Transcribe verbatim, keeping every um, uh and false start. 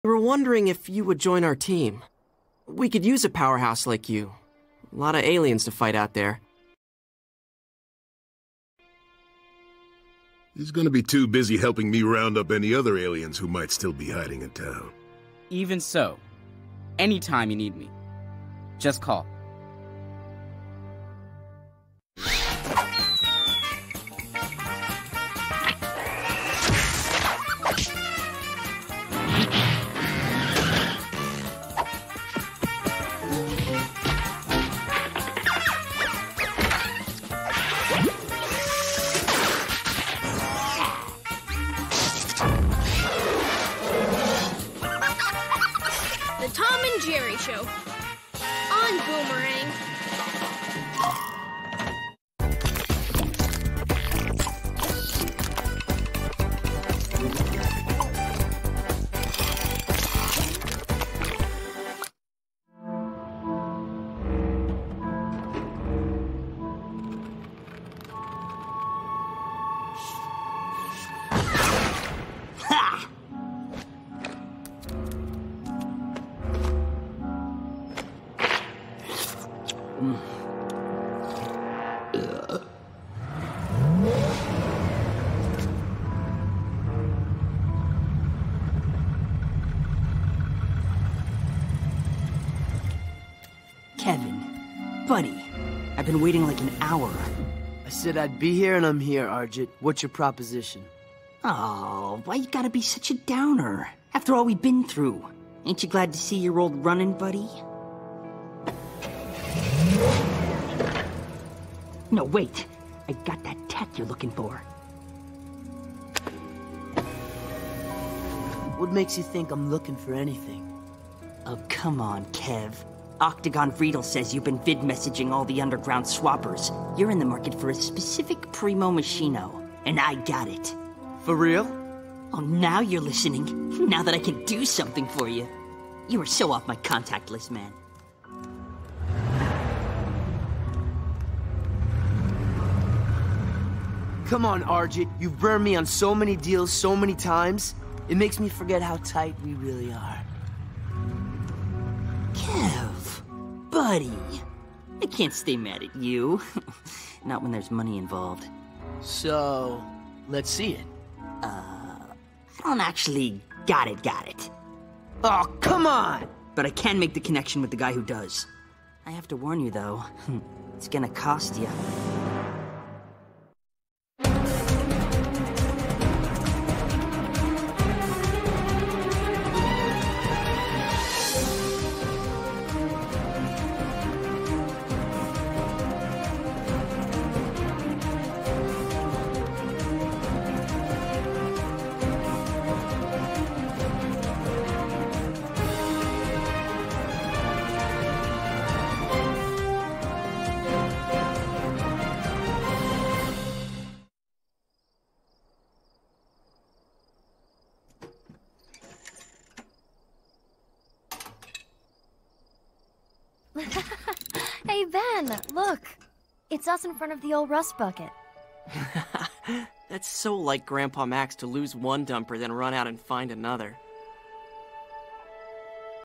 We were wondering if you would join our team. We could use a powerhouse like you. A lot of aliens to fight out there. He's gonna be too busy helping me round up any other aliens who might still be hiding in town. Even so, anytime you need me, just call. The Tom and Jerry Show on Boomerang. Kevin, buddy, I've been waiting like an hour. I said I'd be here and I'm here, Arjit. What's your proposition? Oh, why you gotta be such a downer? After all we've been through. Ain't you glad to see your old running buddy? No, wait. I got that tech you're looking for. What makes you think I'm looking for anything? Oh, come on, Kev. Octagon Friedel says you've been vid messaging all the underground swappers. You're in the market for a specific primo machino, and I got it. For real? Oh, now you're listening. Now that I can do something for you. You were so off my contact list, man. Come on, Arjit. You've burned me on so many deals so many times. It makes me forget how tight we really are. Kev, buddy. I can't stay mad at you. Not when there's money involved. So, let's see it. I don't actually got it, got it. Oh, come on! But I can make the connection with the guy who does. I have to warn you, though. It's gonna cost you. Hey, Ben, look. It's us in front of the old rust bucket. That's so like Grandpa Max to lose one dumper then run out and find another.